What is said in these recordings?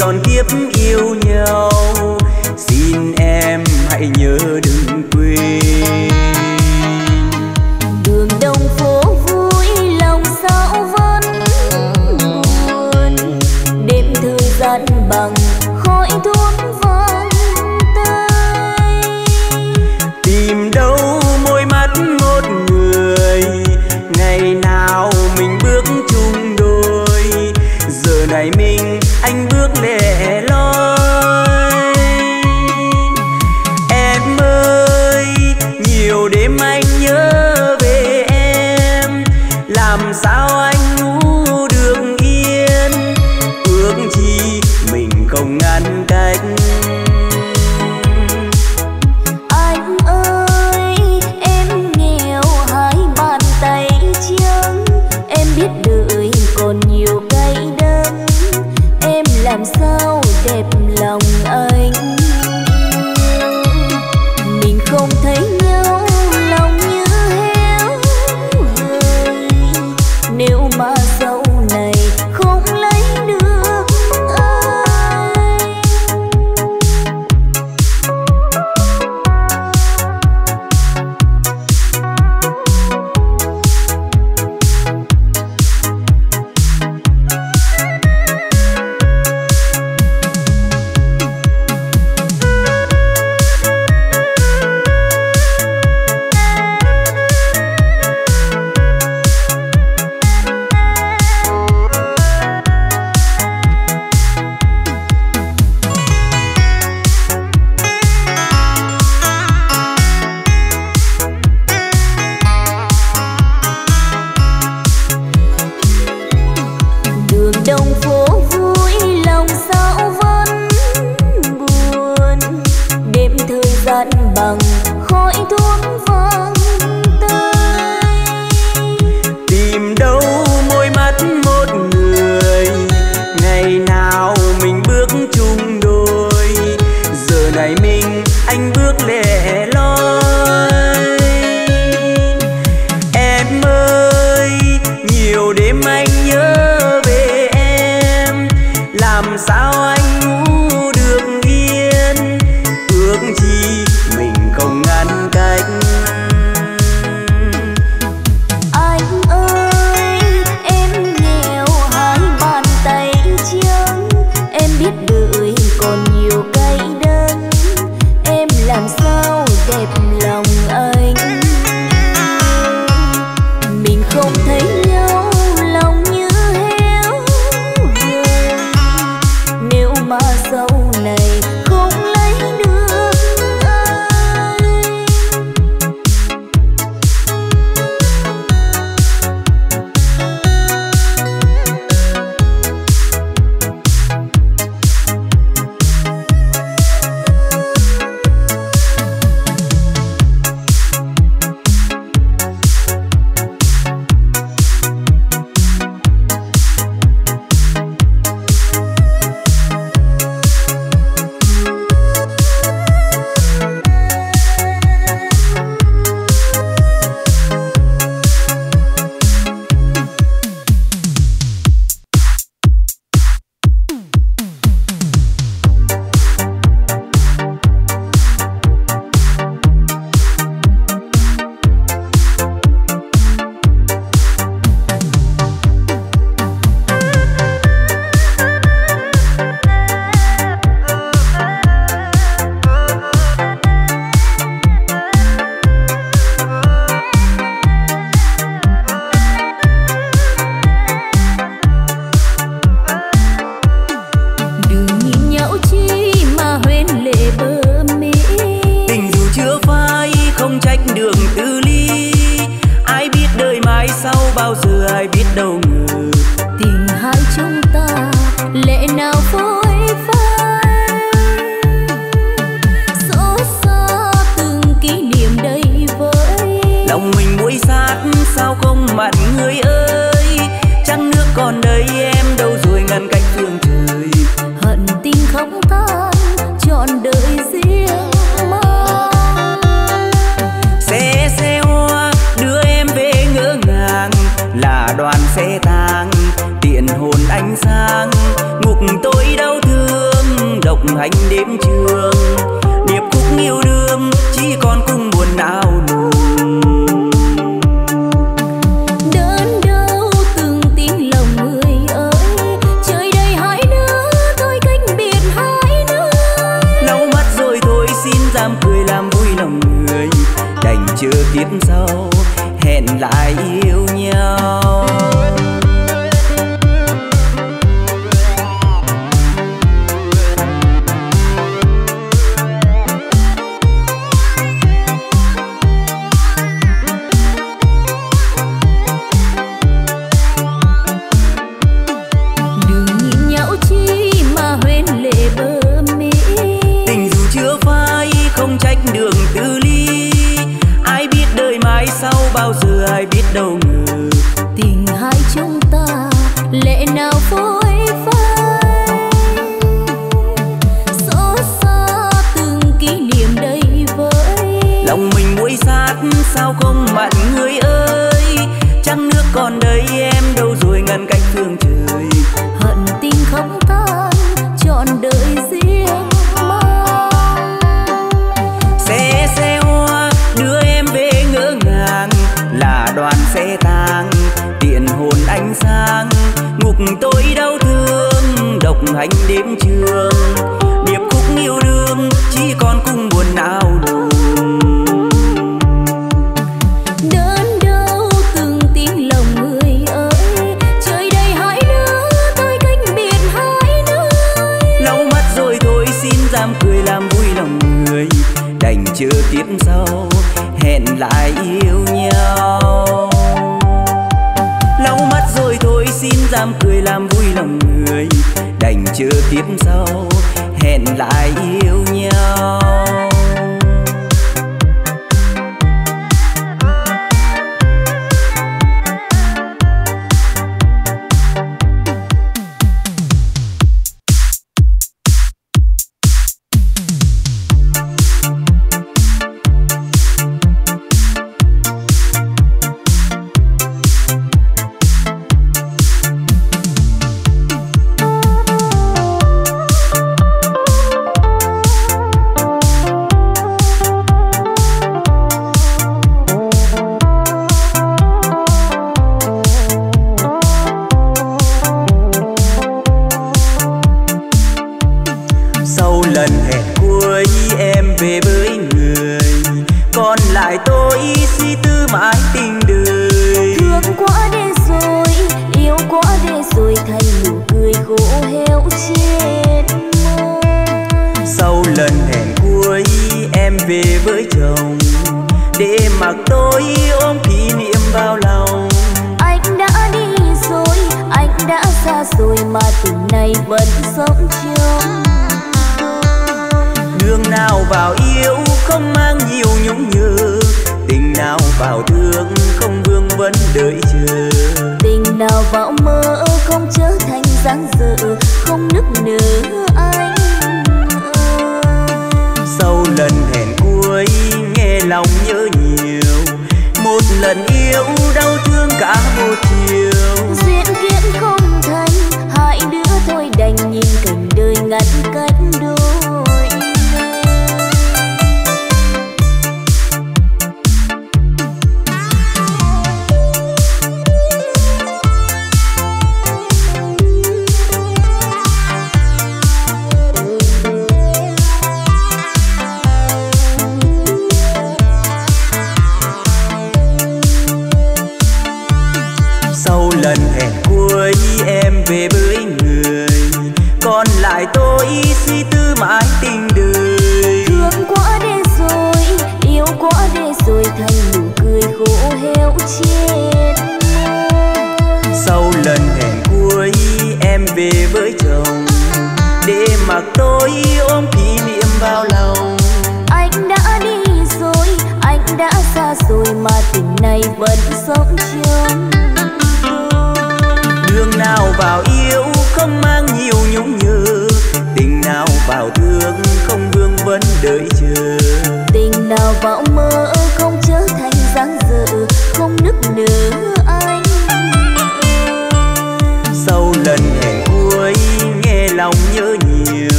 tròn kiếp yêu nhau, xin em hãy nhớ đừng quên. Đường đông phố vui lòng sao vẫn buồn, đêm thời gian bằng khói thuốc vang tay. Tìm đâu môi mắt một người, ngày nào mình bước chung đôi, giờ này mình anh bước lẻ loi. Em ơi, nhiều đêm anh nhớ về em, làm sao anh ngủ được yên, ước chi mình không ngăn cách. Anh ơi, em nghèo hai bàn tay trắng, em biết đợi còn nhiều cay đắng, em làm sao đẹp lòng anh. Mình không thấy nhau lòng như héo hời, nếu mà sau này không lấy được ai. Đường đông phố vui lòng sao vẫn buồn, đêm thời gian bằng khói thuốc vang tay. Tìm đâu môi mắt một người, ngày nào mình bước chung đôi, giờ này mình anh bước lẻ loi. Em ơi, nhiều đêm anh nhớ về em, làm sao anh ngủ được yên, ước chi mình không ngăn cách. Anh ơi, em nghèo hai bàn tay trắng, em biết đợi còn nhiều cay đắng, em làm sao đẹp lòng anh. Mình không thấy nhau lòng như héo hời, nếu độc hành đêm trường. Điệp khúc yêu đương chỉ còn cung buồn não nùng. Đơn đâu từng tiếng lòng người ơi, trời đây hai đứa thôi cách biệt hai nơi. Lau mắt rồi thôi xin dám cười làm vui lòng người, đành chờ kiếp sau hẹn lại yêu nhau. Bao giờ ai biết đâu ngờ tình hai chúng ta lệ nào phôi phai. Xót xa từng kỷ niệm đầy vơi, lòng mình muối sát sao không mặn người ơi. Trăng nước còn đây em đâu rồi ngăn cách phương trời. Hận tình không tan trọn đời riêng mang. Xe hoa đưa em về ngỡ ngàng, là đoàn xe tang tiện hồn ánh sáng. Ngục tôi đau thương độc hành đêm trường. Điệp khúc yêu đương chỉ còn cung buồn não nùng. Đơn đâu từng tiếng lòng người ơi, trời đây hai đứa tôi cách biệt hai nơi. Lau mắt rồi thôi xin dám cười làm vui lòng người, đành chờ kiếp sau hẹn lại yêu nhau. Lau mắt rồi thôi xin dám cười làm vui lòng người, đành chờ kiếp sau hẹn lại yêu nhau.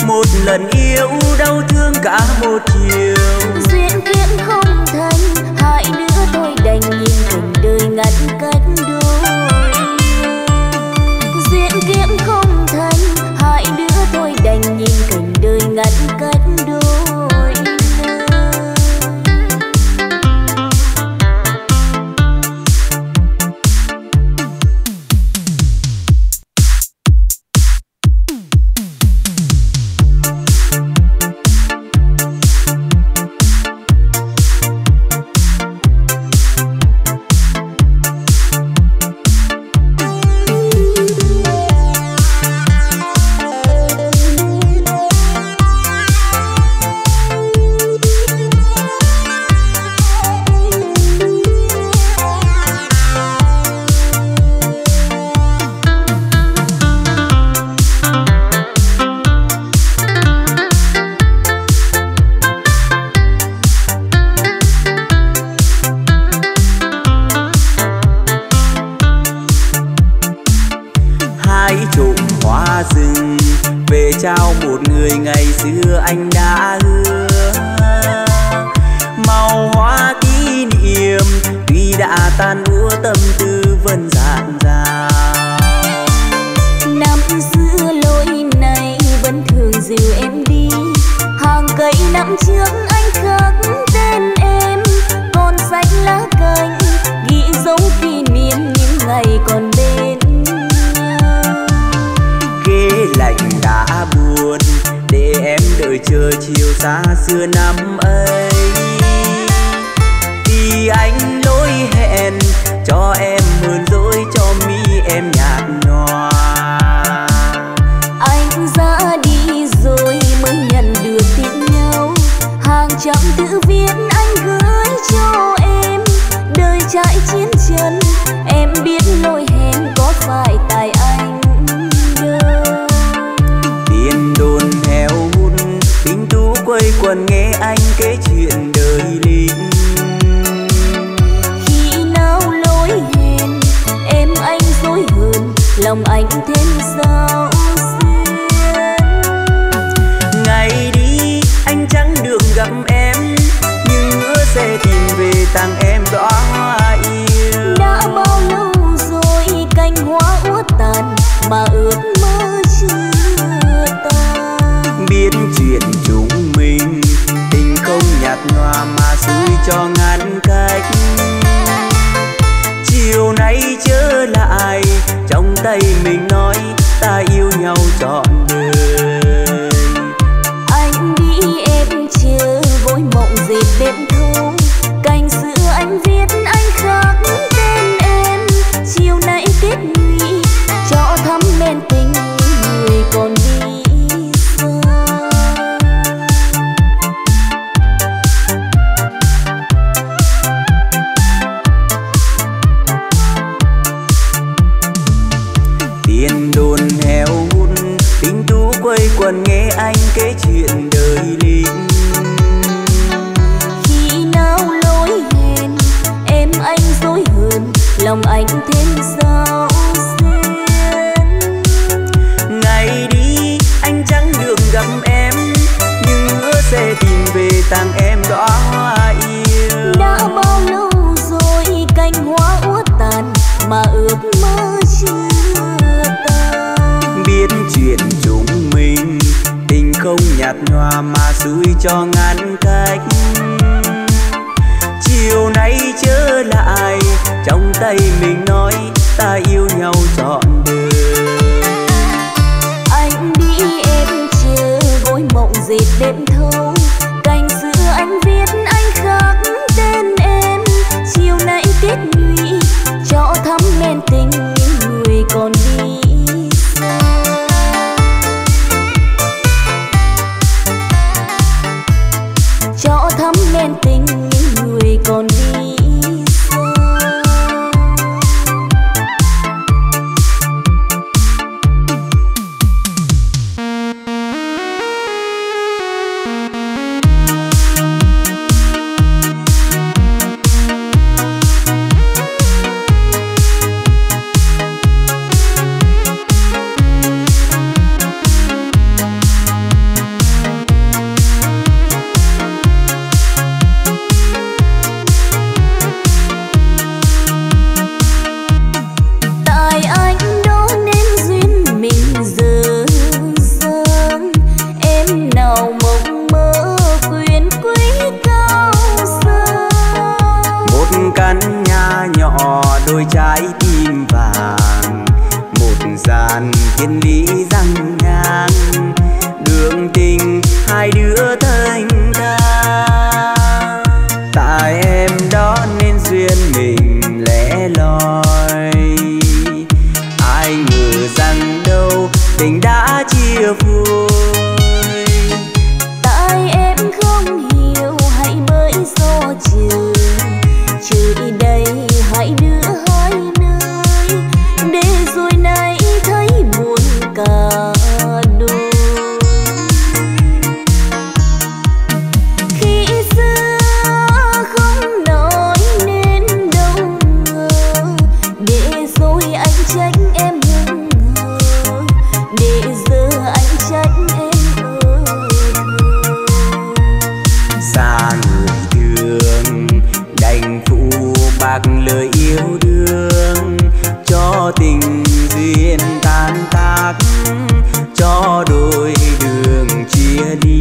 một lần yêu đau thương cả một chiều. Duyên kiếp không thành, hai đứa tôi đành nhìn cảnh đời ngăn cách đôi. Duyên kiếp không thành, hai đứa tôi đành nhìn cảnh đời ngăn cách đôi. Trao một người ngày xưa anh đã hứa, màu hoa kỷ niệm tuy đã tan úa tâm tư vẫn dạt dào. Năm xưa lối này vẫn thường dìu em đi, hàng cây năm trước anh khắc tên em, còn xanh lá cành ghi dấu kỷ niệm những ngày còn bên. Ghế lạnh đã buồn để em đợi chờ chiều xa xưa năm ấy, vì anh lỗi hẹn cho em mượn dối cho mi em nhạt nhòa. Anh ra đi rồi mới nhận được tin nhau, hàng trăm chữ viết anh gửi cho em. Đời trải chiến chân em biết lỗi hẹn có phải tại anh đâu. Tiền đồn heo hút tình tú quây quần nghe anh kể chuyện đời lính. Khi nào lỗi hẹn em anh dối hơn, lòng anh thêm sao xuyên. Ngày đi anh chẳng được gặp em, nhưng hứa sẽ tìm về tặng em đóa hoa yêu. Đã bao lâu rồi cành hoa úa tàn mà ước mơ chưa tan. Biết chuyện chúng mình tình không nhạt nhòa mà xui cho ngăn cách. Chiều nay trở lại trong tay mình nói ta yêu nhau trọn đời. Anh đi em chờ gối mộng dệt đêm thâu, cành xưa anh viết anh khắc tên em. Chiều nay kết nhụy cho thắm bên tình người còn đi xa. Tiền đồn heo hút tình tú quây quần nghe anh kể chuyện đời lính. Khi nào lỗi hẹn em anh dối hơn, lòng anh thêm sao xuyên. Ngày đi anh chẳng được gặp em, nhưng hứa sẽ tìm về tặng em đóa hoa yêu. Đã bao lâu rồi cành hoa úa tàn mà ước mơ chưa tan. Biết chuyện chúng mình tình không nhạt nhòa mà xui cho ngăn cách. Chiều nay trở lại trong tay mình nói ta yêu nhau trọn đời. Anh đi em chờ gối mộng dệt đêm thâu, cành xưa anh viết anh khắc tên em. Chiều nay kết nhụy cho thắm bên tình người còn đi xa. Cho thắm bên tình người còn đi xa. chia phôi. Tại em không hiểu hãy bởi do trời đây hãy đưa hai nơi, để rồi nay thấy buồn cả đôi. Khi xưa không nói nên đâu ngờ, để rồi anh trách em hững hờ, để giờ anh trách em ở xa người thương đành phụ bạc lời yêu đương, cho tình duyên tan tác, cho đôi đường chia ly.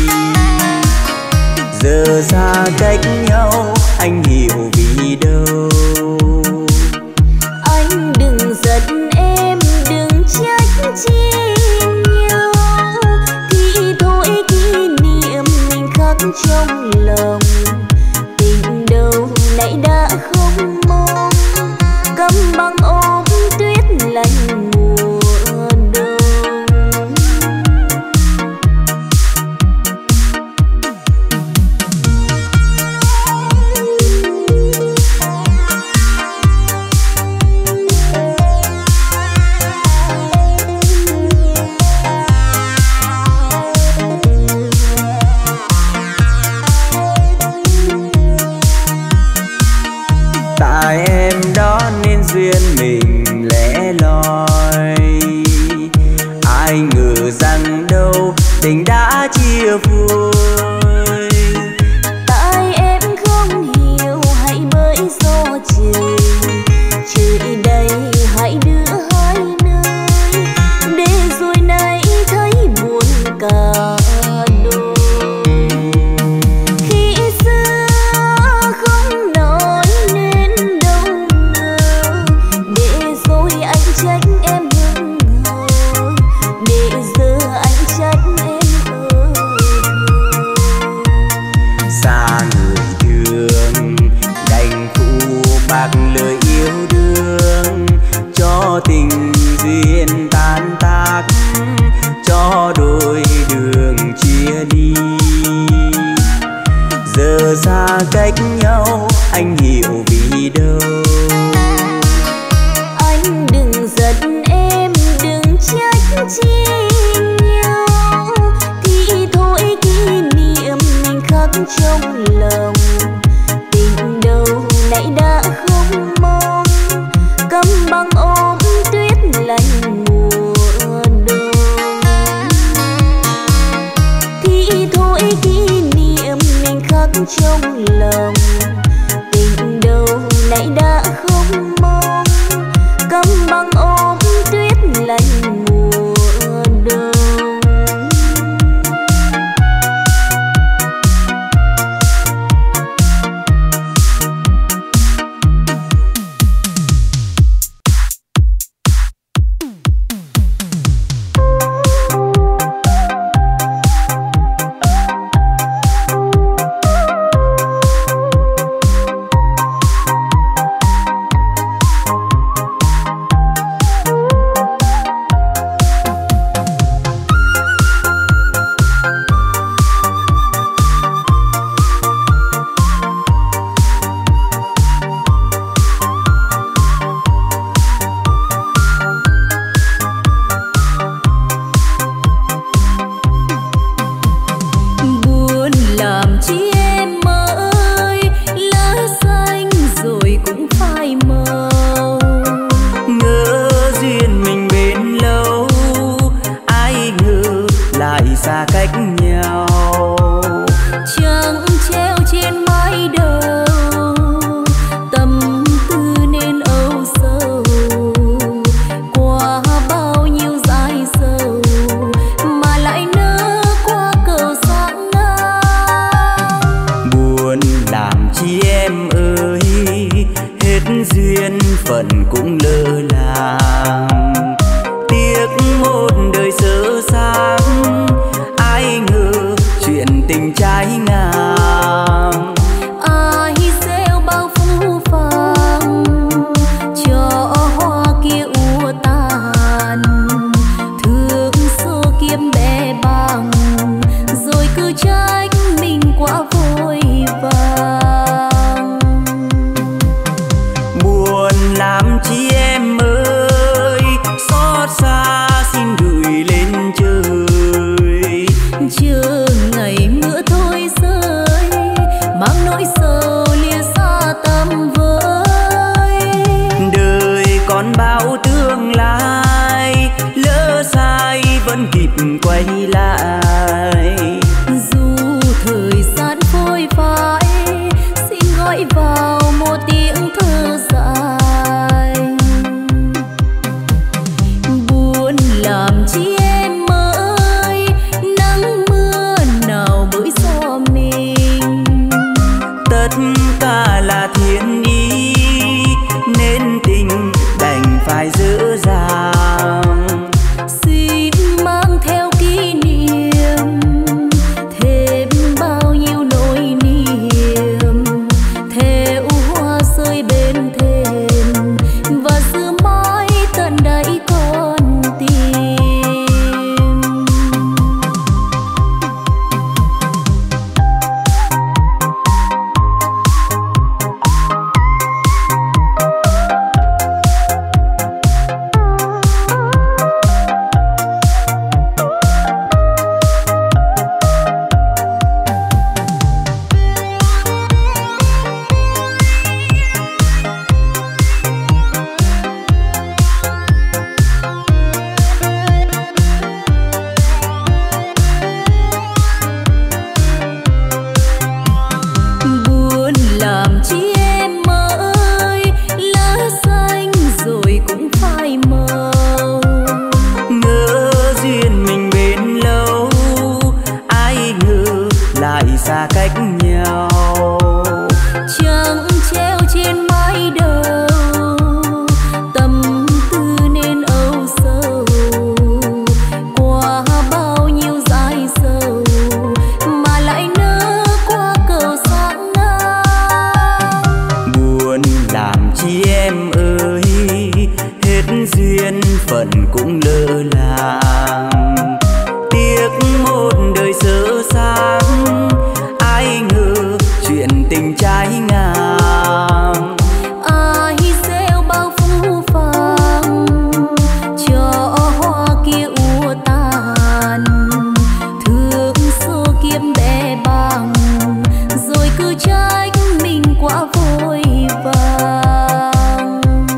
Giờ xa cách nhau anh hiểu vì đâu. Anh đừng giận em, đừng trách chi nhau, thì thôi kỷ niệm mình khắc trong lòng. Tình đâu nãy đã không mong, câm băng ôm tuyết lạnh mùa đông. Tại em đó nên duyên mình lẻ loi, ai ngờ rằng đâu tình đã chia phôi. Tại em không hiểu hãy bởi do trời đây hãy đưa hai nơi, để rồi nay thấy buồn cả đôi. Khi xưa không nói nên đâu ngờ, để rồi anh trách em hững hờ, để giờ anh trách em ở Xa người thương đành phụ bạc lời yêu đương, cho tình duyên tan tác, cho đôi đường chia ly. Giờ xa cách nhau anh hiểu vì đâu. Anh đừng giận em, đừng trách chi nhau, thì thôi kỷ niệm mình khắc trong lòng. Tình đâu nãy đã không mong, câm băng ôm tuyết lạnh mùa đông. Thì thôi kỷ niệm mình khắc trong lòng. Tình đâu nãy đã không mong, câm băng ôm tuyết lạnh mùa đông. xa cách nhau, trăng treo trên mái đầu, tâm tư nên âu sầu, qua bao nhiêu dài sầu mà lại nỡ qua cầu sáng ngang. buồn làm chi em ơi, hết duyên phận cũng lỡ làng, tiếc một đời sơ sáng ai quay lại. Dù thời gian phôi phai, xin gọi vào một tiếng thơ dài. Buồn làm chi em ơi, nắng mưa nào bới gió mình. Tất cả là thiên ý nên tình đành phải dở dàng. Xin mang theo kỷ niệm thêm bao nhiêu nỗi niềm, theo hoa rơi bên thềm và giữ mãi tận đáy con tim. Xa cách nhau chẳng treo trên mái đầu, tâm tư nên âu sầu. Qua bao nhiêu dài sầu mà lại nỡ qua cầu sáng ngang. Buồn làm chi em ơi, hết duyên phận cũng lỡ làng. Tiếc một đời dở dang, ai ngờ chuyện tình trái ngang. Ai gieo bao phũ phàng cho hoa kia úa tàn, thương số kiếp bé bàng rồi cứ trách mình quá vội vàng.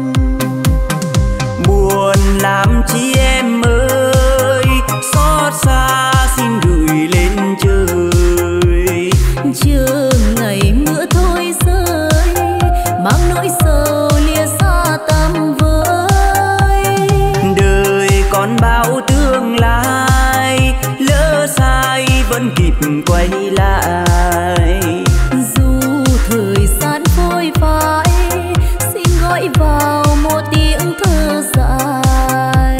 Buồn làm chi em ơi, xót xa xin gửi lên trời. Chờ ngày mưa thôi rơi, mang nỗi sầu lìa xa tầm với. Đời còn bao tương lai, lỡ sai vẫn kịp quay lại. Dù thời gian phôi phai, xin gọi vào một tiếng thơ dài.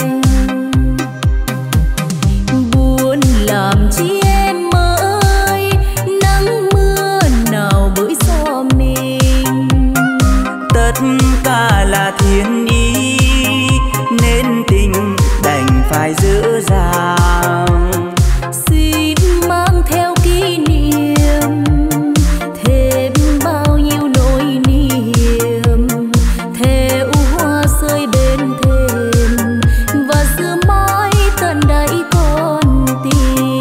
Buồn làm chi em ơi, nắng mưa nào bới gió mình. Tất cả là thiên ý nên tình đành phải dở dàng. Xin mang theo kỷ niệm thêm bao nhiêu nỗi niềm, theo hoa rơi bên thềm và giữ mãi tận đáy con tim.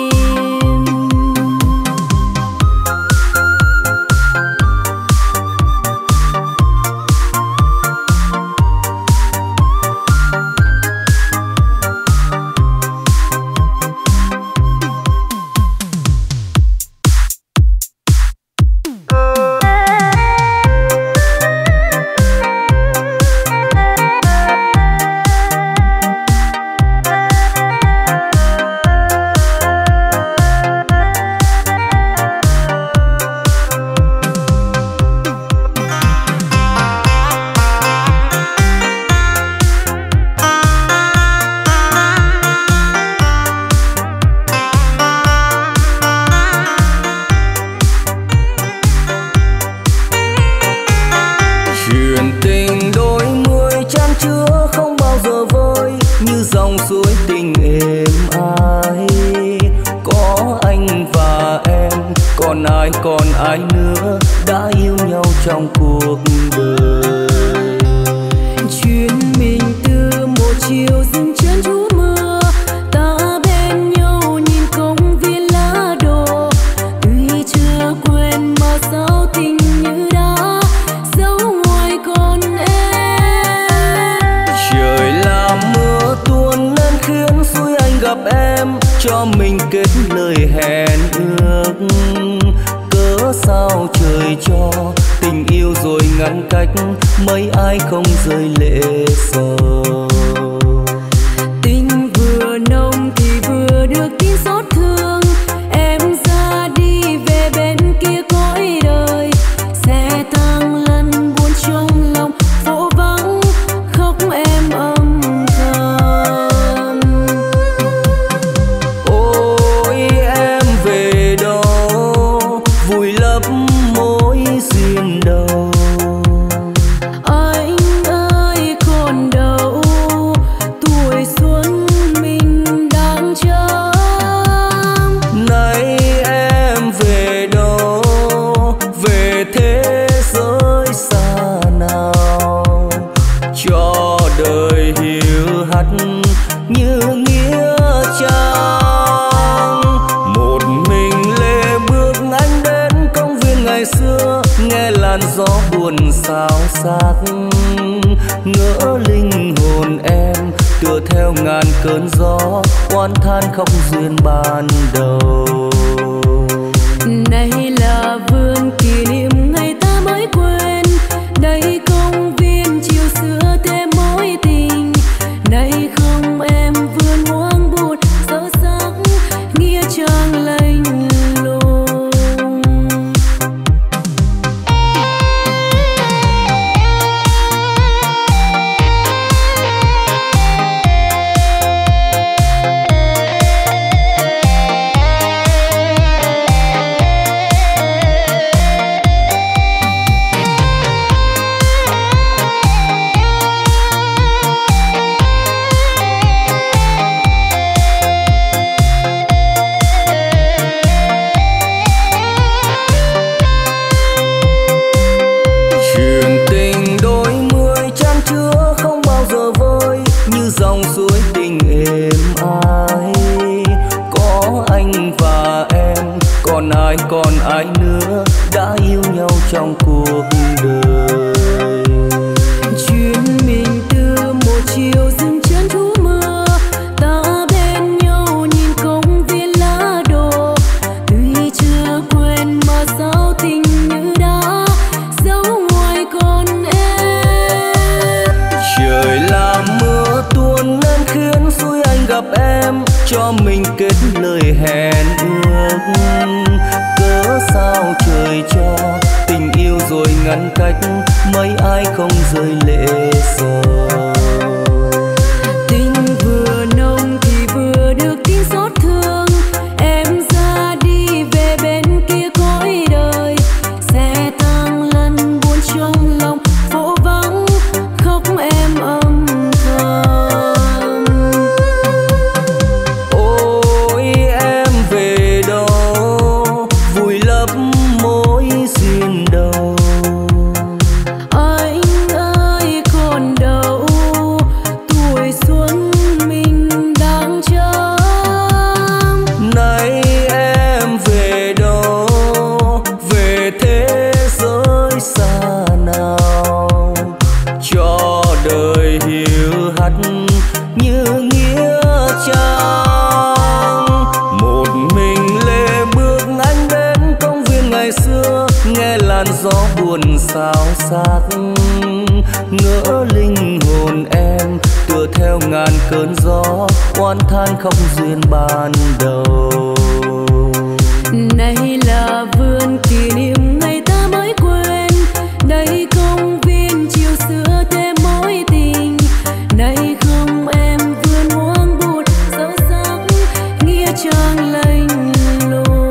còn ai nữa đã yêu nhau trong cuộc đời. Chuyện mình từ một chiều dừng chân trú mưa, ta bên nhau nhìn công viên lá đổ. Tuy chưa quên mà sao tình như đã giấu ngoài con em. Trời làm mưa tuôn lên khiến suối anh gặp em, mình kết lời hẹn ước. Cớ sao trời cho tình yêu rồi ngăn cách, mấy ai không rơi lệ sầu. Tình vừa nồng thì vừa được tin xót thương, em ra đi về bên kia cõi đời, sẽ tăng lần buồn trong lòng phố vắng khóc em âm thầm. Ôi em về đâu vùi lấp mối duyên đầu. Anh ơi còn đâu tuổi xuân mình đang chờ. Nay em về đâu, về thế giới xa nào, cho đời hiu hắt như nghĩa trang. Một mình lê bước anh đến công viên ngày xưa, nghe làn gió buồn xao xạc, ngỡ linh hồn em tựa theo ngàn cơn gió, oán than khóc duyên ban đầu. Này là vườn kỷ niệm ngày ta mới quên, đây công viên chiều xưa thêm mối tình. Này không em vườn hoang buồn sâu sắc, nghĩa trang lạnh lùng. Chuyện tình đôi mươi chan chứa không bao giờ vơi, như dòng suối tình êm ái. Có anh và em, còn ai nữa đã yêu nhau trong cuộc đời. Chuyện mình từ một chiều dừng chân trú mưa, ta bên nhau nhìn công viên lá đổ. Tuy chưa quên mà sao tình như đã dấu ngoài con em. Trời làm mưa tuôn nên khiến xui anh gặp em, cho mình kết lời hẹn ước. Cớ sao trời cho tình yêu rồi ngăn cách, mấy ai không rơi lệ sầu. Tình vừa nồng thì vừa được tin xót thương, em ra đi về bên kia cõi đời, sẽ tăng lần buồn trong lòng phố vắng khóc em âm thầm. Ôi em về đâu vùi lấp mối duyên đầu. Anh ơi còn đâu tuổi xuân mình đang chờ. Nay em về đâu, về thế giới xa nào, cho đời hiu hắt như nghĩa trang. Một mình lê bước anh đến công viên ngày xưa, nghe làn gió buồn xao xạc, ngỡ linh hồn em tựa theo ngàn cơn gió, oán than khóc duyên ban đầu. Này là vườn kỷ niệm ngày ta mới quên, đây công viên chiều xưa thêm mối tình. Này không em vườn hoang buồn sâu sắc, nghĩa trang lạnh lùng.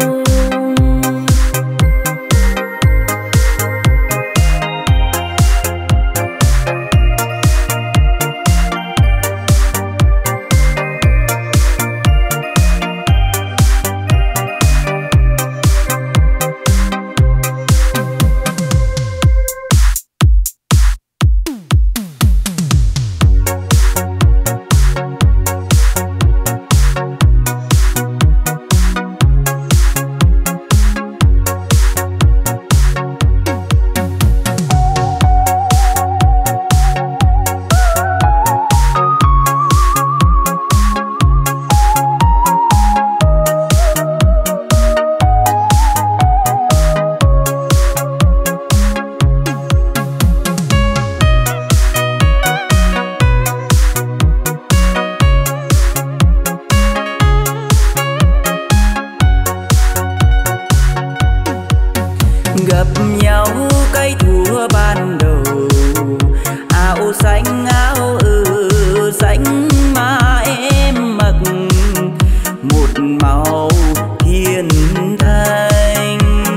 màu thiên thanh.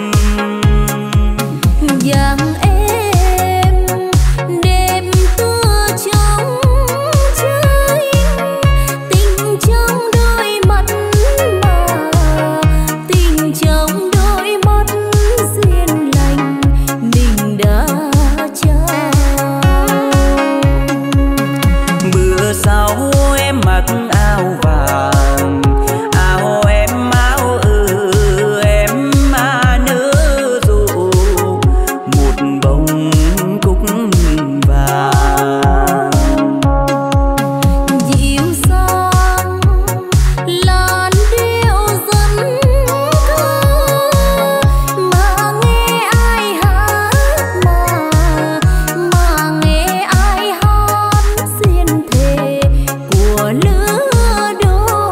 Dáng em đẹp tựa trong trái, tình trong đôi mắt mà, tình trong đôi mắt duyên lành mình đã trao. Bữa sau em mặc áo vàng, áo em em mà nỡ rộ một bông cúc vàng. Dịu dàng làn điệu dân ca, mà nghe ai hát mà nghe ai hát duyên thề của lứa đôi.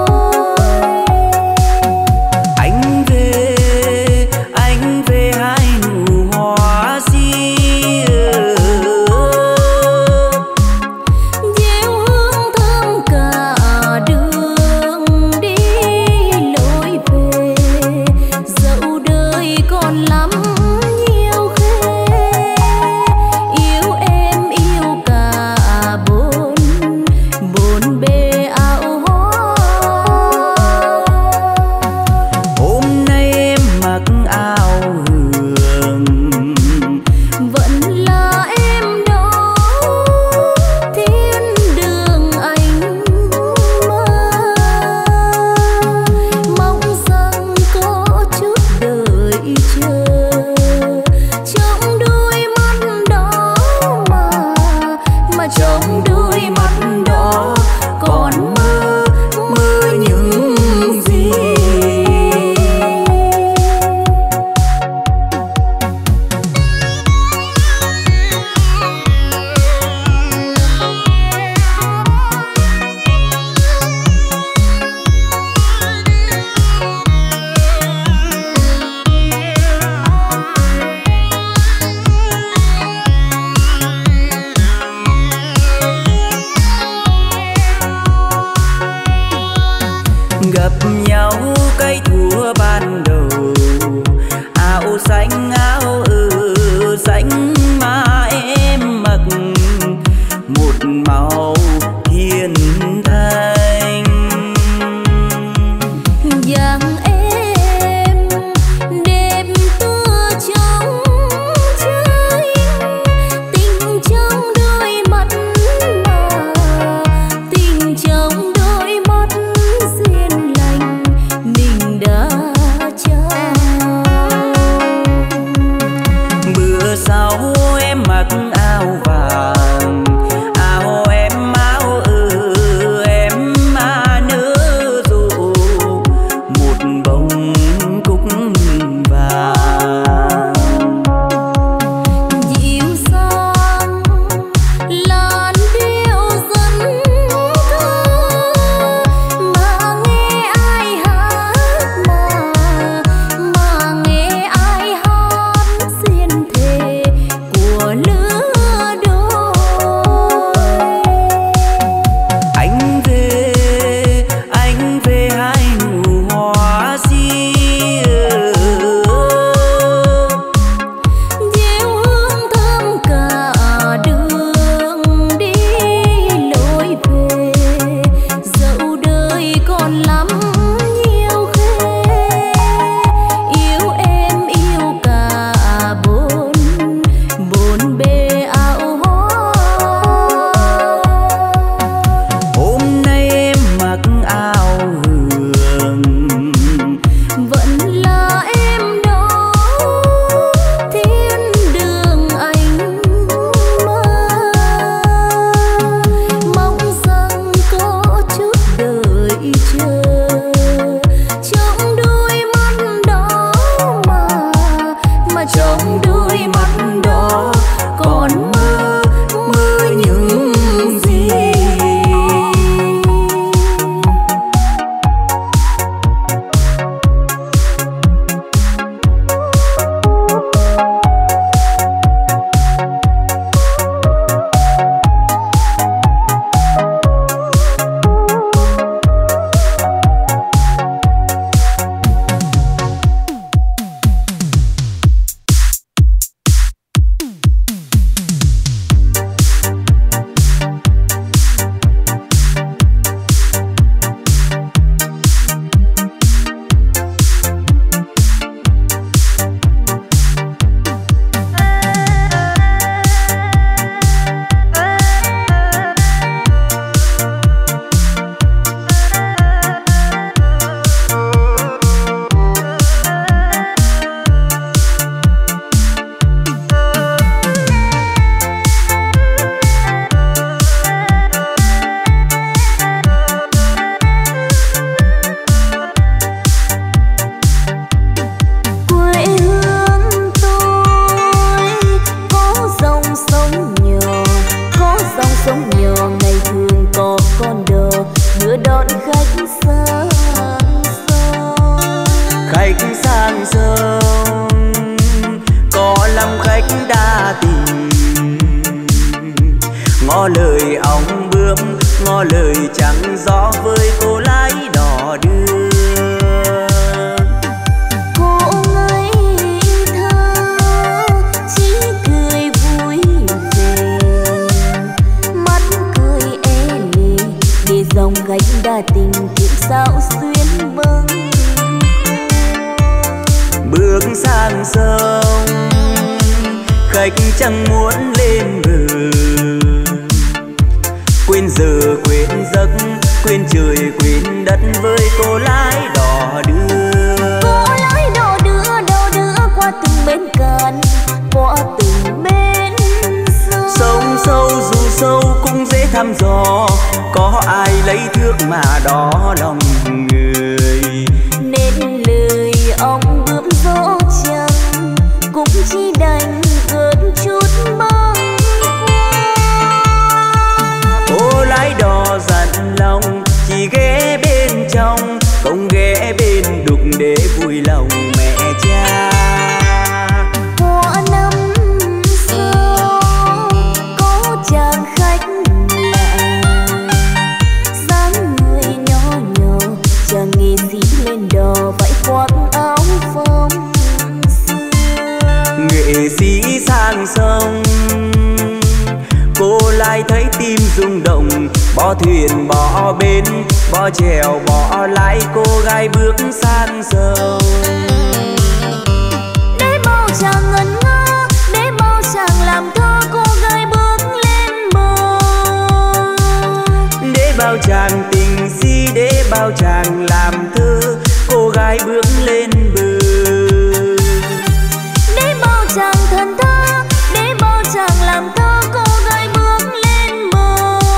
Anh về hai nụ hoa sia, Gieo hương thơm cả đường đi lối về, dẫu đời còn lắm nhiều khê, yêu em yêu cả bốn bề áo hoa. hôm nay em mặc áo hường, Vẫn là em đó thiên đường anh mơ, mong rằng có chút đợi chờ trong đôi mắt đó mà trong đôi mắt đó còn mơ những gì. gặp nhau cái thủa ban đầu, áo xanh xanh mà em mặc một màu thiên thanh. Dáng em đẹp tựa trong trái, tình trong đôi mắt mà, tình trong đôi mắt duyên lành mình đã trao. Bữa sau ong bướm ngỏ lời trắng gió với cô lái đò đưa. Cô ngây thơ chỉ cười vui về, mắt cười e lệ để dòng gánh đa tình kiếp sao xuyên bâng. Bước sang sông khách chẳng muốn lên bờ, quên giờ quên giấc quên trời quên đất với cô lái đò đưa. Cô lái đò đưa qua từng bến cạn, qua từng bến sông. Sông sâu dù sâu cũng dễ thăm dò, có ai lấy thước mà đo lòng người. Nên lời ông bướm dỗ chẳng cũng chỉ đành gợn chút bâng. Cô lái đò dặn lòng chỉ ghé bên trong, không ghé bên đục để vui lòng mẹ cha. Hoa năm xưa có chàng khách lạ, dáng người nhỏ nhỏ chàng nghệ sĩ lên đò vẫy khoác áo phong xưa. Nghệ sĩ sang sông cô lại thấy tim rung động, bỏ thuyền bỏ bến bỏ chèo bỏ lái cô gái bước sang sông. Để bao chàng ngẩn ngơ, để bao chàng làm thơ cô gái bước lên bờ. Để bao chàng tình si, để bao chàng làm thơ cô gái bước lên bờ. Để bao chàng thần thơ, để bao chàng làm thơ cô gái bước lên bờ.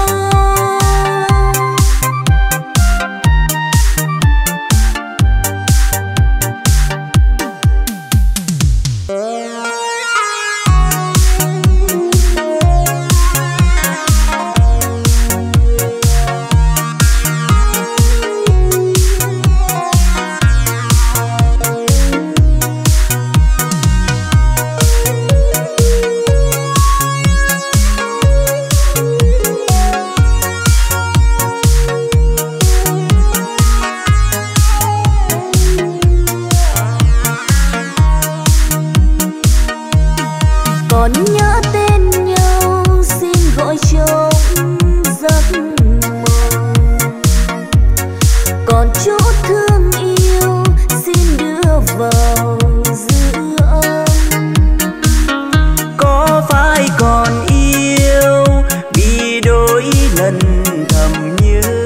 Còn nhớ tên nhau xin gọi trong giấc mộng, còn chút thương yêu xin đưa vào dư âm. Có phải còn yêu vì đôi lần thầm nhớ,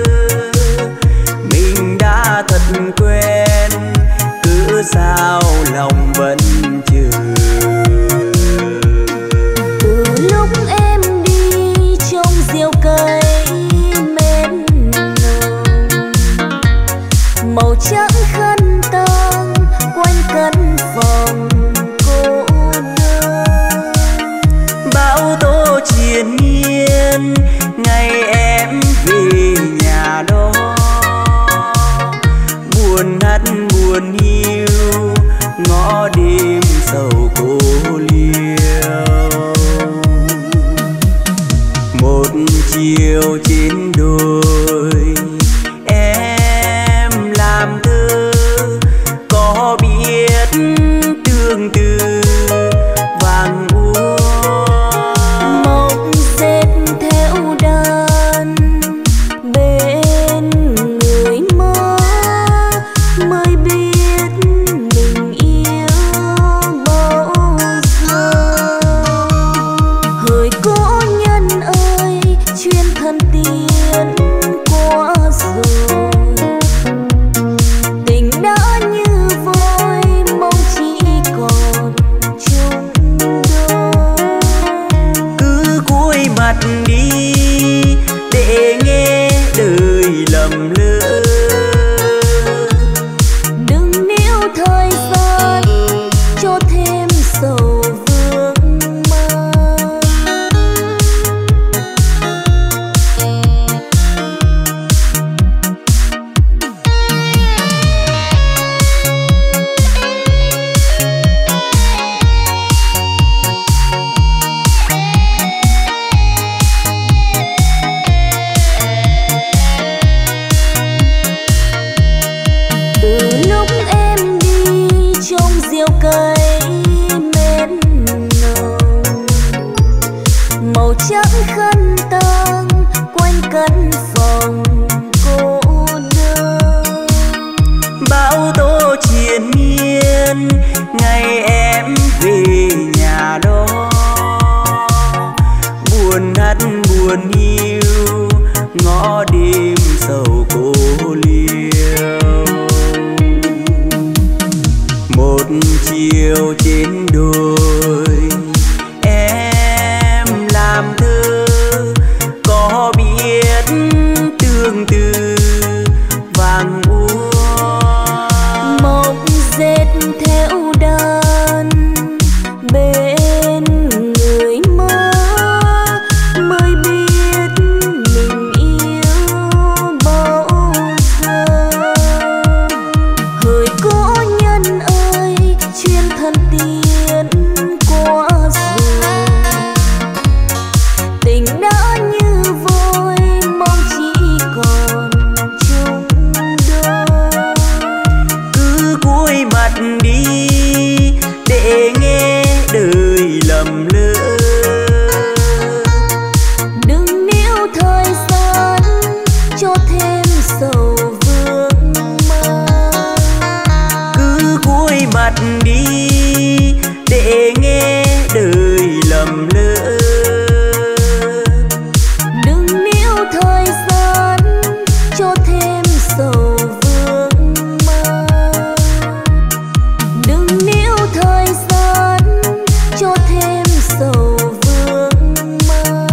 mình đã thật quen cứ sao lòng vẫn chờ. Lúc em đi trong diều cây mến nồng, màu trắng khăn tang quanh căn phòng cô đơn. Bão tố triền miên ngày em về nhà đó, buồn hắt buồn hiu ngõ đêm sầu cô liêu. Một chiều trên đồi em làm thơ, có biết tương tư vàng úa. Mộng dệt theo đai bão tố triền miên ngày em về nhà đó. Buồn hát buồn yêu ngõ đêm sầu cô liêu. Một chiều trên đồi em làm thơ có biết tương tư vàng úa. Mộng dệt theo đàn bên người mơ mới biết mình yêu bao giờ. Hỡi cố nhân ơi chuyên thân tiên qua rồi, tình đã như vôi mong chỉ còn chung đôi. Cứ cúi mặt đi để nghe đời lầm lỡ. Đừng níu thời gian cho thêm sầu vương mang. Cứ cúi mặt đi để nghe đời lầm lỡ. Đừng níu thời gian cho thêm sầu vương mang. Đừng níu thời gian cho thêm sầu vương mang.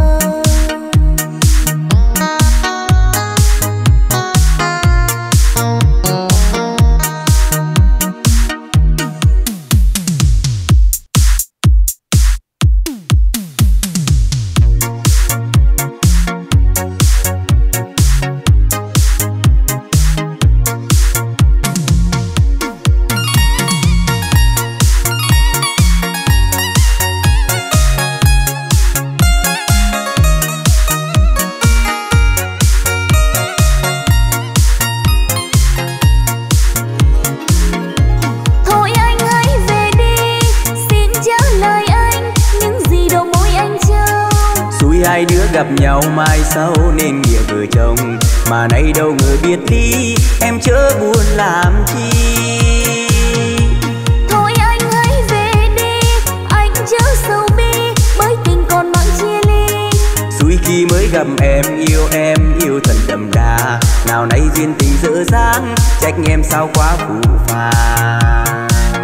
Thôi anh hãy về đi, xin trả lời anh những gì đầu môi anh trao. Xui hai đứa gặp nhau mai sau nên nghĩa vợ chồng, mà nay đâu ngờ biệt ly em chớ buồn làm chi. Thôi anh hãy về đi, anh chớ sầu bi, bởi tình còn mang chia ly. Xui khi mới gặp em yêu thật đậm đà, nào nay duyên tình dở dang trách em sao quá phũ phàng.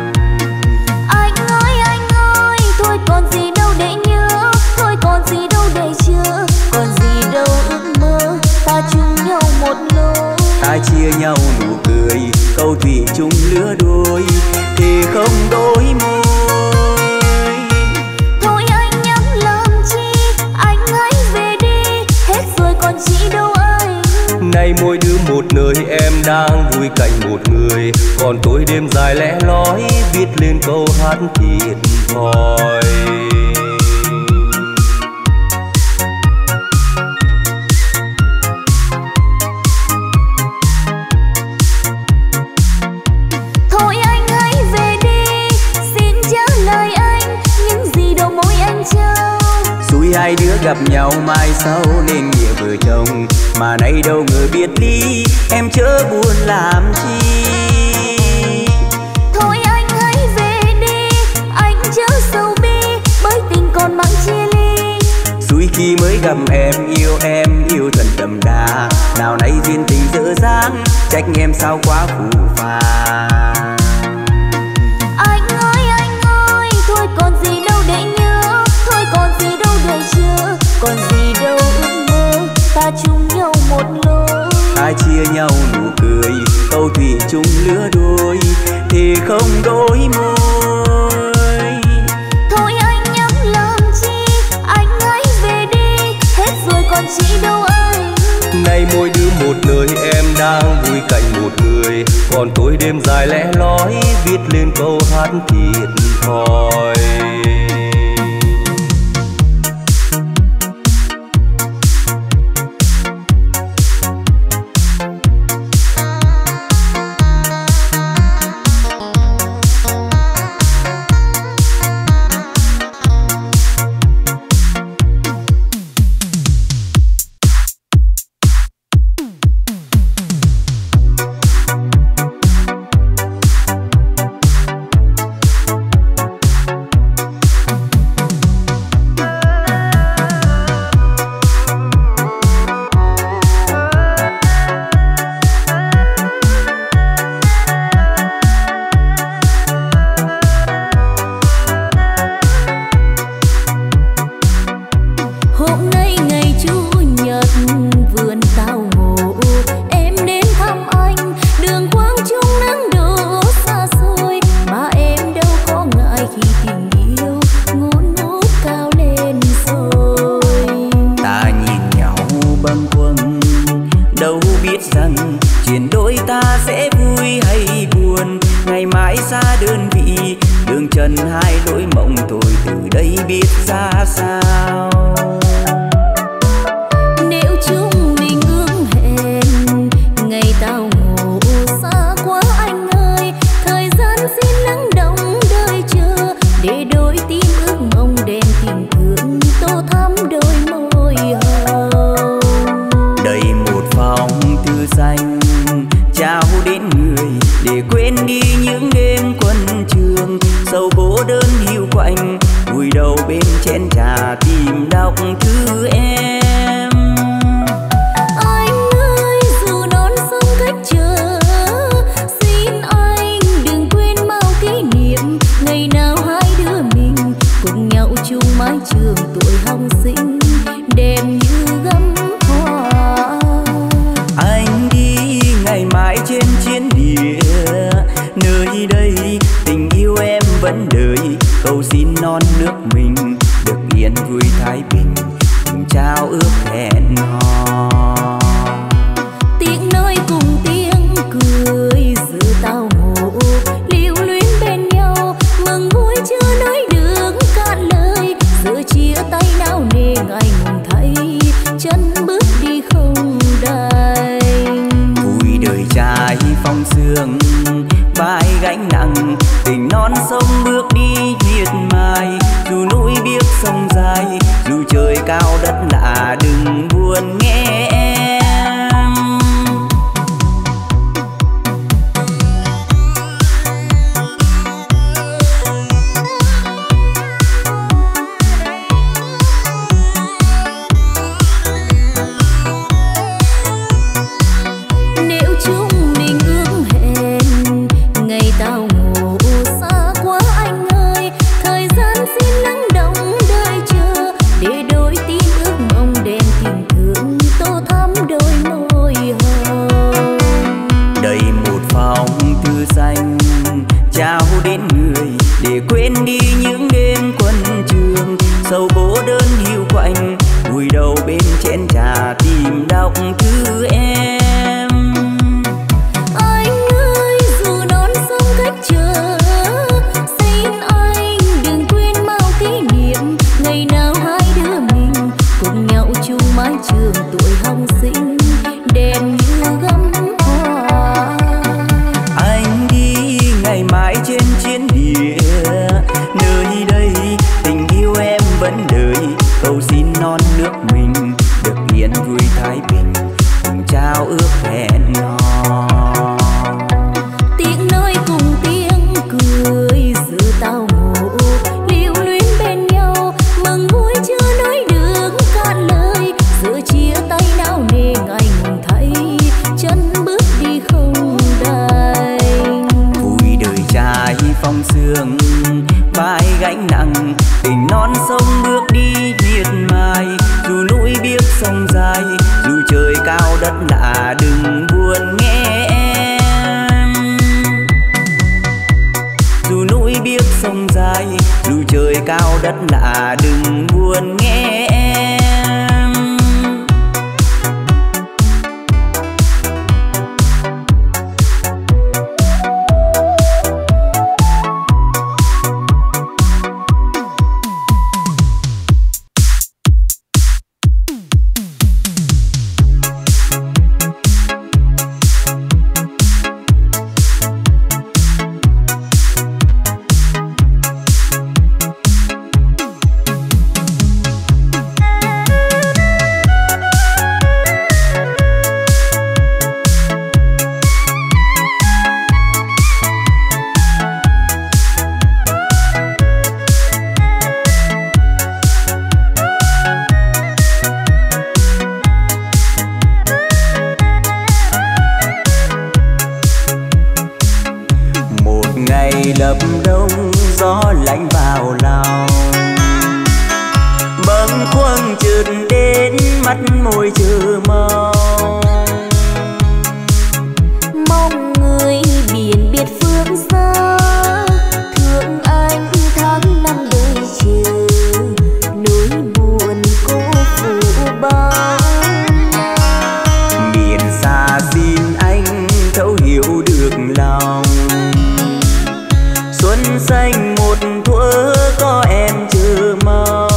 Anh ơi, thôi còn gì đâu để nhớ, thôi còn gì đâu để chờ, còn gì đâu ước mơ, ta chung nhau một lối. Ta chia nhau nụ cười, câu thủy chung lứa đôi, thì không đôi môi. Thôi anh nhắm làm chi, anh hãy về đi, hết rồi còn chị đâu anh. Nay mỗi đứa một nơi em đang vui cạnh một người, còn tôi đêm dài lẻ loi viết lên câu hát thiệt thòi. Thôi anh hãy về đi, xin trả lời anh những gì đầu môi anh trao. Xui hai đứa gặp nhau mai sau nên nghĩa vợ chồng, mà nay đâu ngờ biệt ly em chớ buồn làm chi. Thôi anh hãy về đi, anh chớ sầu bi, bởi tình còn mang chia ly. Xui khi mới gặp em yêu thật đậm đà, nào nay duyên tình dở dang trách em sao quá phũ phàng. Anh ơi, thôi còn gì đâu để nhớ, thôi còn gì đâu để chờ, còn gì đâu ước mơ, ta chung nhau một lối. Ta chia nhau nụ cười, câu thủy chung lứa đôi, thì không đôi môi. Thôi anh nhắm làm chi, anh hãy về đi, hết rồi còn chị đâu anh. Nay mỗi đứa một nơi em đang vui cạnh một người, còn tôi đêm dài lẻ loi viết lên câu hát thiệt thòi. ngày mãi xa đơn vị, đường trần hai lối mộng tôi từ đây biết ra sao. Nếu chúng mình ước hẹn ngày tao ngủ xa quá anh ơi, thời gian xin lắng động đợi chờ để đôi tim ước mong đèn tình thương tô thắm đôi môi hồng. Đầy một phòng thư xanh trao đến người để quên đi những đêm quân trường, sầu cô đơn hiu quạnh vùi đầu bên chén trà tìm đọc thư em. Anh ơi dù non sông cách chờ, xin anh đừng quên bao kỷ niệm ngày nào hai đứa mình cùng nhau chung mái trường tuổi học sinh đẹp như gấm hoa. Anh đi ngày mãi trên chiến địa, nơi đây tình yêu em vẫn đợi, cầu xin non nước mình được yên vui thái bình, cùng trao ước hẹn hò. Tiếng nói cùng tiếng cười giữa tao ngủ lưu luyến bên nhau, mừng vui chưa nói được cạn lời, giữa chia tay nao nề ngại ngùng thấy chân bước đi không đành. Vui đời trai phong sương vai gánh nặng, tình non sông bước đi miệt mài, dù núi biếc sông dài, dù trời cao đất lạ đừng buồn nghe em. Nếu chúng mình ước hẹn ngày tao ngủ xa quá anh ơi, thời gian xin lắng động đợi chờ để đôi tim ước mong đèn tình thương tô thắm đôi môi hồng. Đầy một phòng thư xanh trao đến người để quên đi những đêm quân trường, sầu cô đơn hiu quạnh vùi đầu bên chén trà tìm đọc thư em. Anh ơi dù non sông cách chờ, xin anh đừng quên bao kỷ niệm ngày nào hai đứa mình cùng nhau chung mái trường tuổi học sinh đẹp như gấm hoa. Anh đi ngày mãi trên chiến địa, nơi đây tình yêu em vẫn đợi, cầu xin non nước mình được yên vui thái bình, cùng trao ước hẹn hò. Tiếng nói cùng tiếng cười giữa tao ngủ lưu luyến bên nhau, mừng vui chưa nói được cạn lời, giữa chia tay nao nề ngại ngùng thấy chân bước đi không đành. Vui đời trai phong sương vai gánh nặng, tình non sông bước đi miệt mài, dù núi biếc sông dài, dù trời cao đất lạ đừng buồn nghe em. Dù núi biếc sông dài, dù trời cao đất lạ đừng buồn nghe em. lập đông gió lạnh vào lòng, bâng khuâng chợt đến mắt môi chờ mong. Mong người biển biệt phương xa, thương anh tháng năm đợi chờ, nỗi buồn cô phụ bao. Biển xa xin anh thấu hiểu được lòng, xanh một thuở có em chờ mong.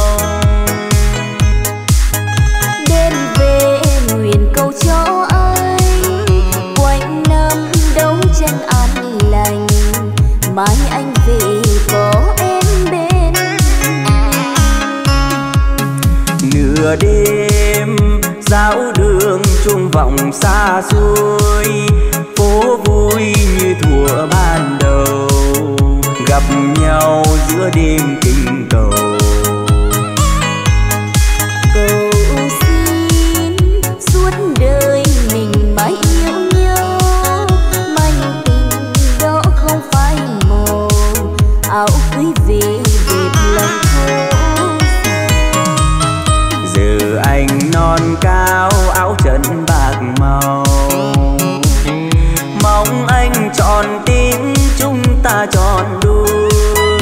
Đêm về nguyện cầu cho anh quanh năm đấu tranh an lành, mai anh về có em bên. Nửa đêm dạo đường chuông vọng xa xôi, phố vui như thuở ban đầu, gặp nhau giữa đêm kinh cầu. Cầu xin suốt đời mình mãi yêu nhau, manh tình đó không phai màu, áo cưới về đẹp lòng thô. Giờ anh non cao áo chân bạc màu, mong anh tròn tình chúng ta tròn đôi.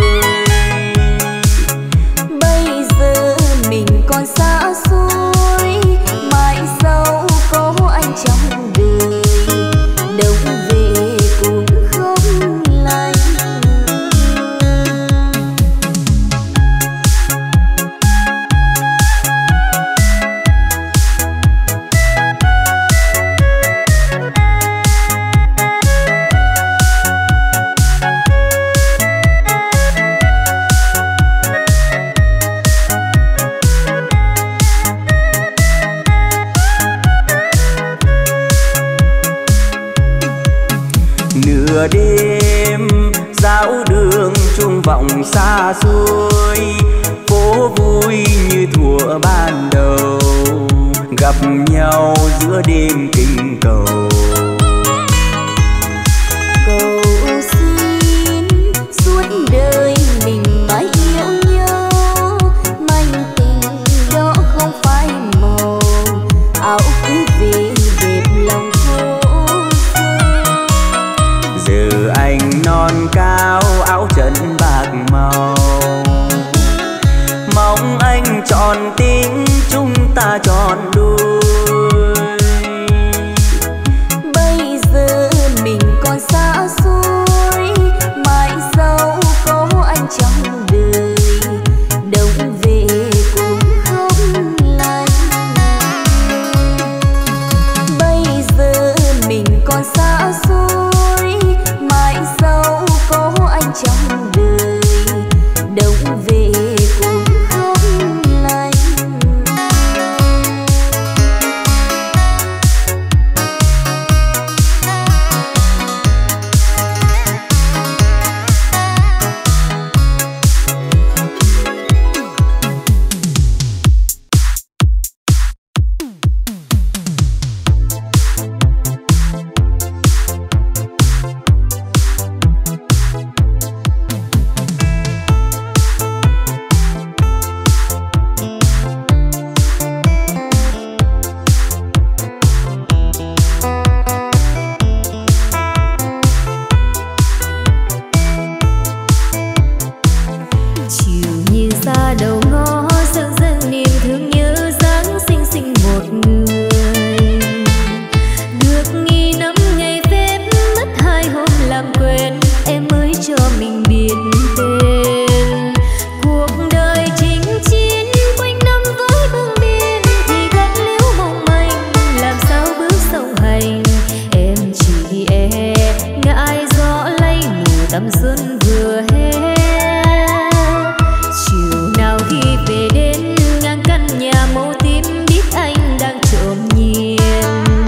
Bây giờ mình còn xa xôi, mãi sau có anh trong đời, đâu về cũng không lành. Nửa đêm dạo đường chuông vọng xa xôi, phố vui như thuở ban đầu, gặp nhau giữa đêm kinh cầu. Cầu xin suốt đời mình mãi yêu nhau, manh tình đó không phai màu, áo cưới về đẹp lòng thô. Giờ anh non cao áo chân bạc màu, mong anh tròn tình chúng ta tròn đôi. Bây giờ mình còn xa xôi, mãi sau có anh trong đời, đâu về cũng không lành. Bây giờ mình còn xa xôi, mãi sau có anh trong đời, đâu về cũng không lành. Chiều như xa đầu ngõ dâng dâng niềm thương nhớ dáng xinh xinh một người, được nghi năm ngày phép mất 2 hôm làm quen em mới cho mình biết tên. Cuộc đời chinh chiến quanh năm với bưng biên thì cách liễu mong manh làm sao bước song hành. Em chỉ ngại gió lay mù tắm xuân vừa hè. Chiều nào khi về đến ngang căn nhà màu tím biết anh đang trộm nhìn,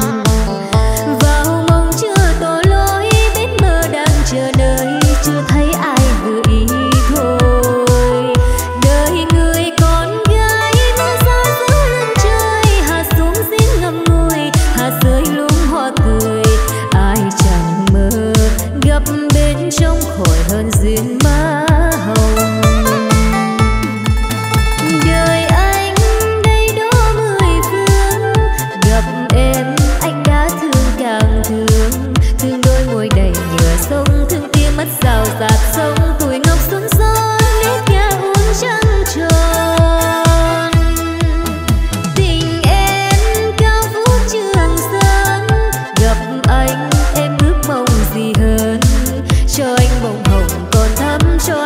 vào mong chưa tội lỗi biết mơ đang chờ đợi chưa thấy ai gợi ý thôi. Đời người con gái mơ ra giữa lưng trời, hạ xuống giếng ngậm ngùi hạ rơi luống hoa cười. Ai chẳng mơ gặp bên trong khỏi hơn duyên má hồng. Đời anh đây đó 10 phương, gặp em anh đã thương càng thương. Thương đôi môi đầy nhựa sông, thương tia mắt rào rạt sông. Tuổi ngọc xuân son nếp nhà uống trăng tròn. Tình em cao vũ trường sơn, gặp anh em ước mong gì hơn. Cho anh bông hồng còn thắm, cho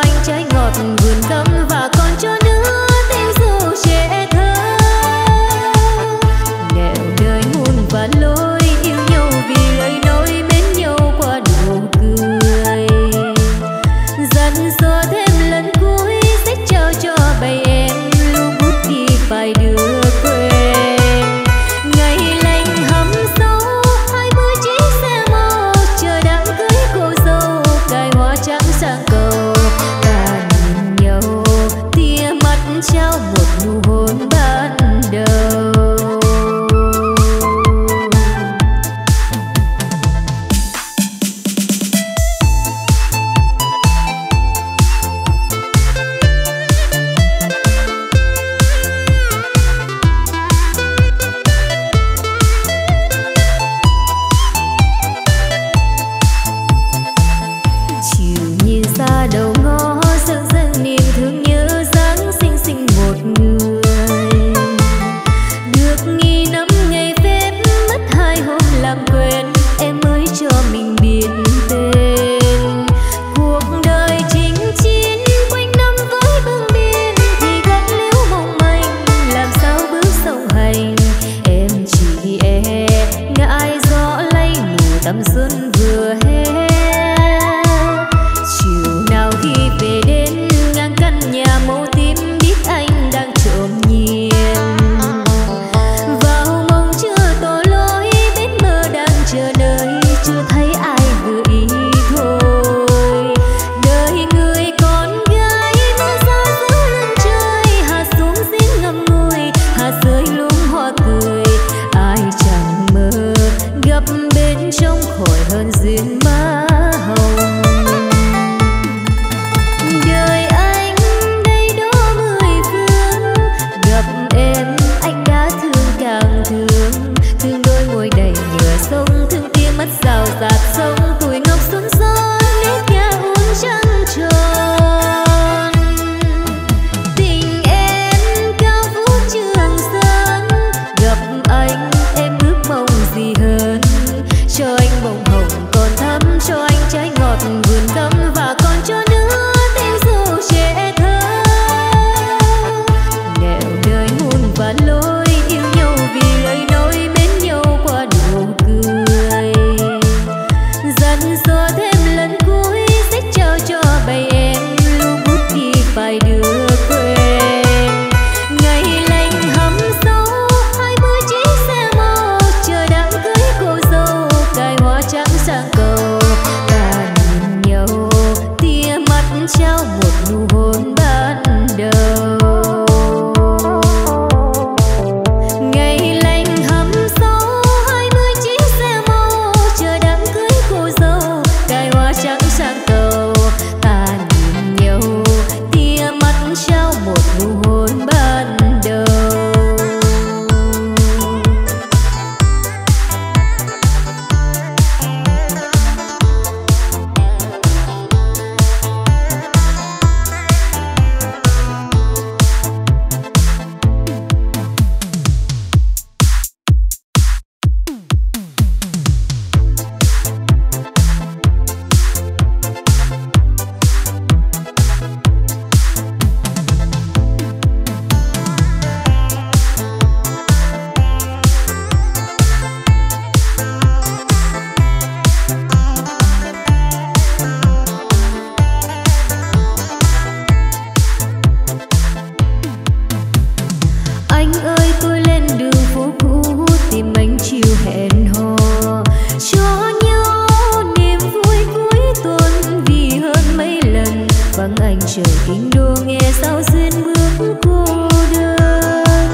vắng anh trời kinh đô nghe sao duyên bước cô đơn.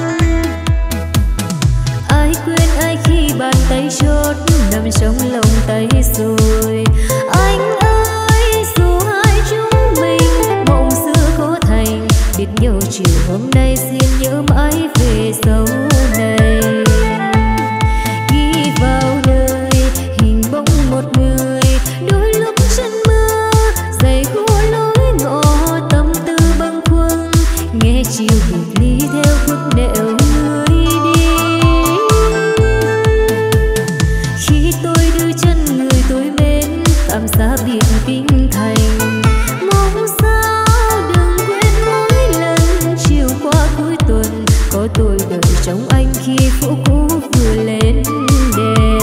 Ai quên ai khi bàn tay chốt nằm trong lòng tay rồi. Anh ơi dù hai chúng mình mộng xưa khó thành, biết nhau chiều hôm nay xin nhớ mãi về sau này. Ghi vào đời hình bóng một người, đôi lúc chân mưa giày khua lối ngõ, tâm tư bâng khuâng nghe chiều biệt ly theo khúc nẻo người đi. Khi tôi đưa chân người tôi mến tạm xa biệt kinh thành, mong sao đừng quên mỗi lần chiều qua cuối tuần có tôi đợi trong anh khi phố cũ vừa lên đèn.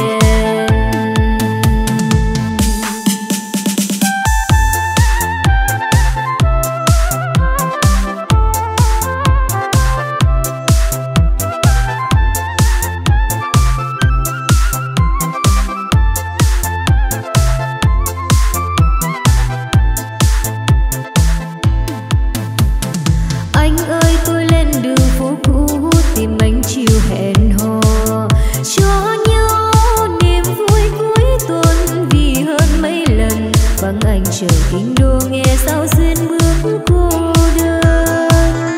Anh ơi tôi lên đường phố cũ tìm anh chiều hẹn hò, cho nhau niềm vui cuối tuần vì hơn mấy lần vắng anh trời kinh đô nghe sao duyên bước cô đơn.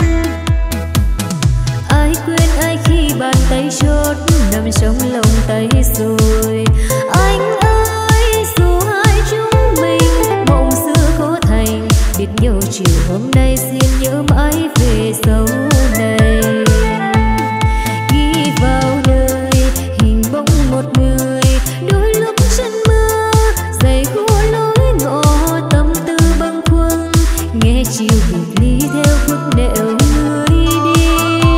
Ai quên ai khi bàn tay chốt nằm trong lòng tay rồi. Anh ơi dù hai chúng mình mộng xưa khó thành, biết nhau chiều hôm nay xin nhớ mãi về sau này. Ghi vào đời hình bóng một người, đôi lúc chân mưa giày khua lối ngõ, tâm tư bâng khuâng nghe chiều biệt ly theo khúc nẻo người đi.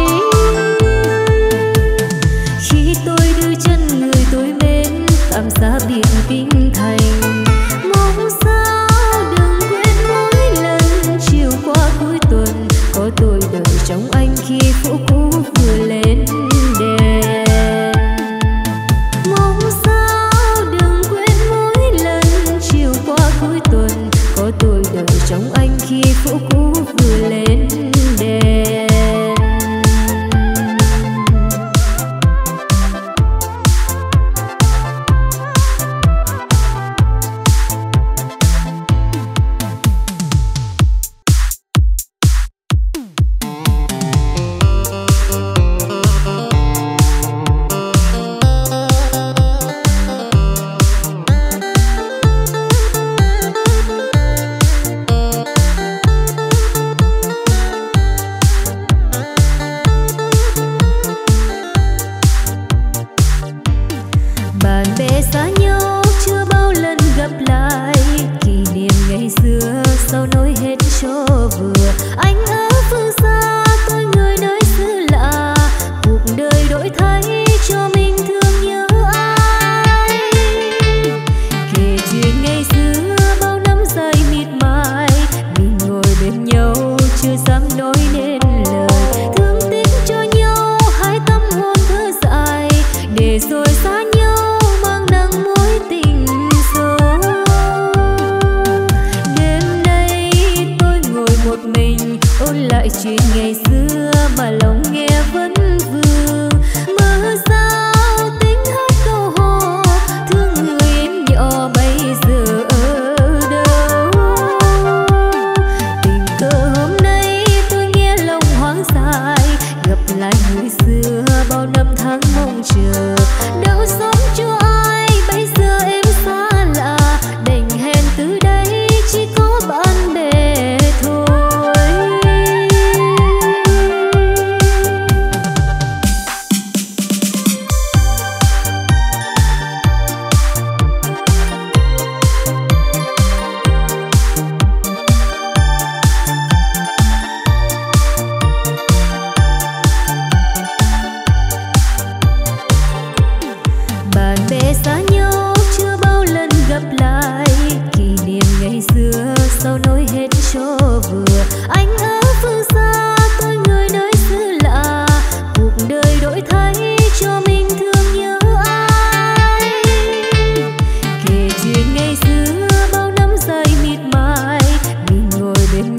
Khi tôi đưa chân người tôi mến tạm xa biệt kinh thành, mong sao đừng quên mỗi lần chiều qua cuối tuần có tôi đợi trong anh khi phố cũ vừa lên đèn. Mong sao đừng quên mỗi lần chiều qua cuối tuần có tôi đợi trong anh khi phố cũ vừa lên đèn. Bạn bè xa nhau chưa bao lần gặp lại, kỷ niệm ngày xưa sao nói hết cho vừa. Anh ở phương xa tôi người nơi xứ lạ, cuộc đời đổi thay cho mình thương nhớ ai. Kể chuyện ngày xưa bao năm dài miệt mài, mình ngồi bên nhau chưa dám nói nên lời. Thương tiếc cho nhau hai tâm hồn thơ dại, để rồi xa nhau mang nắng mối tình sâu. Đêm nay tôi ngồi một mình ôn lại chuyện ngày xưa mà lòng nghe vẫn vương. Mơ sao tính hát câu hò thương người em nhỏ bây giờ ở đâu. Tình cờ hôm nay tôi nghe lòng hoang dại, gặp lại người xưa bao năm tháng mong chờ. Đâu sống cho ai bây giờ em xa lạ, đành hẹn từ đây chỉ có bạn bè thôi. Bạn bè xa nhau chưa bao lần gặp lại, kỷ niệm ngày xưa sao nói hết cho vừa. Anh ở phương xa tôi người nơi xứ lạ, cuộc đời đổi thay cho mình thương nhớ ai. Kể chuyện ngày xưa bao năm dài miệt mài, mình ngồi bên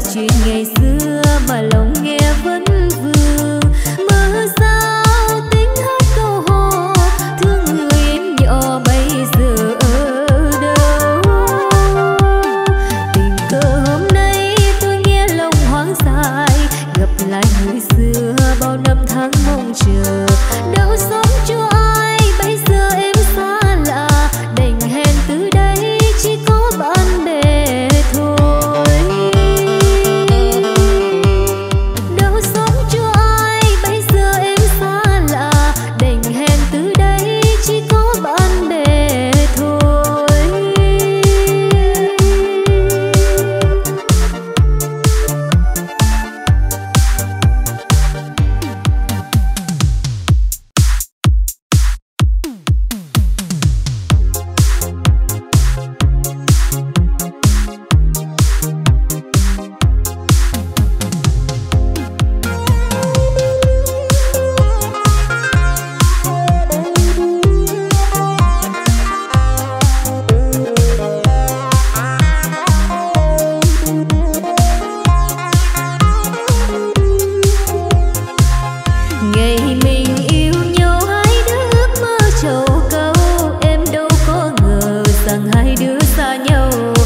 chuyện ngày xưa mà lòng nghe vẫn vương. Mơ sao tiếng hát câu hò thương người em nhỏ bây giờ ở đâu. Tình cờ hôm nay tôi nghe lòng hoang dại, gặp lại người xưa bao năm tháng mong chờ. Đâu sống cho ai bây giờ em xa lạ, đành hẹn từ đây chỉ có bạn bè thôi. Đâu sống cho ai bây giờ em xa lạ, đành hẹn từ đây chỉ có bạn bè thôi. Ngày mình yêu nhau hai đứa ước mơ trầu câu, em đâu có ngờ rằng hai đứa xa nhau.